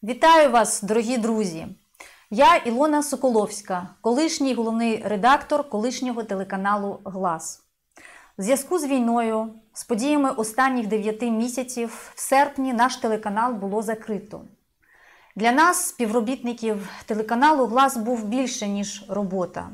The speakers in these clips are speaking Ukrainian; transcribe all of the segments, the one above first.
Вітаю вас, дорогі друзі! Я Ілона Соколовська, колишній головний редактор колишнього телеканалу «Глас». В зв'язку з війною, з подіями останніх 9 місяців, в серпні наш телеканал було закрито. Для нас, співробітників телеканалу, «Глас» був більше, ніж робота.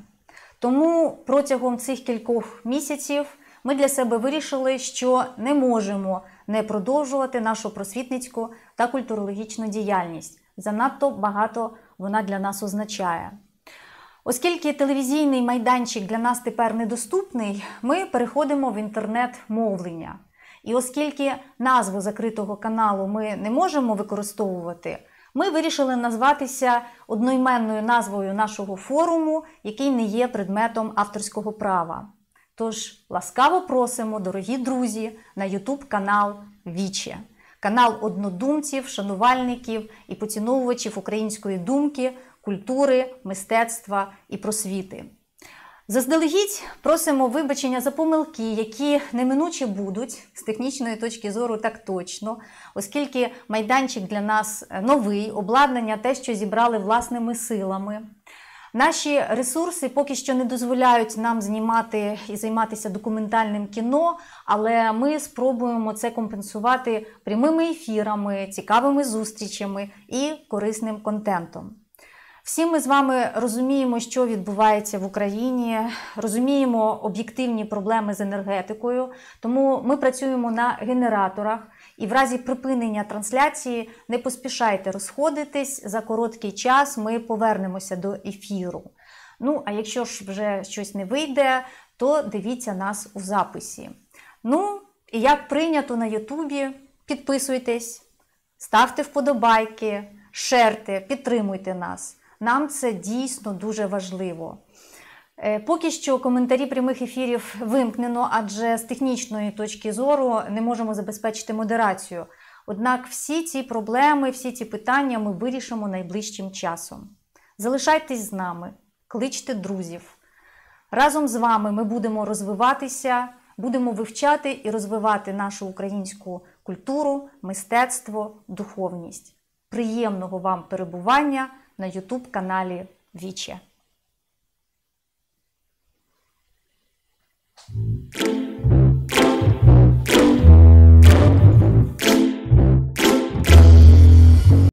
Тому протягом цих кількох місяців ми для себе вирішили, що не можемо не продовжувати нашу просвітницьку та культурологічну діяльність. Занадто багато вона для нас означає. Оскільки телевізійний майданчик для нас тепер недоступний, ми переходимо в інтернет-мовлення. І оскільки назву закритого каналу ми не можемо використовувати, ми вирішили назватися одноіменною назвою нашого форуму, який не є предметом авторського права. Тож, ласкаво просимо, дорогі друзі, на YouTube-канал «Віче». Канал однодумців, шанувальників і поціновувачів української думки, культури, мистецтва і просвіти. Заздалегідь просимо вибачення за помилки, які неминуче будуть, з технічної точки зору так точно, оскільки майданчик для нас новий, обладнання те, що зібрали власними силами. Наші ресурси поки що не дозволяють нам знімати і займатися документальним кіно, але ми спробуємо це компенсувати прямими ефірами, цікавими зустрічами і корисним контентом. Всі ми з вами розуміємо, що відбувається в Україні, розуміємо об'єктивні проблеми з енергетикою, тому ми працюємо на генераторах і в разі припинення трансляції не поспішайте розходитись, за короткий час ми повернемося до ефіру. Ну, а якщо ж вже щось не вийде, то дивіться нас у записі. Ну, і як прийнято на Ютубі, підписуйтесь, ставте вподобайки, шерте, підтримуйте нас. Нам це дійсно дуже важливо. Поки що коментарі прямих ефірів вимкнено, адже з технічної точки зору не можемо забезпечити модерацію. Однак всі ці проблеми, всі ці питання ми вирішимо найближчим часом. Залишайтесь з нами, кличте друзів. Разом з вами ми будемо розвиватися, будемо вивчати і розвивати нашу українську культуру, мистецтво, духовність. Приємного вам перебування на YouTube-каналі «Віче».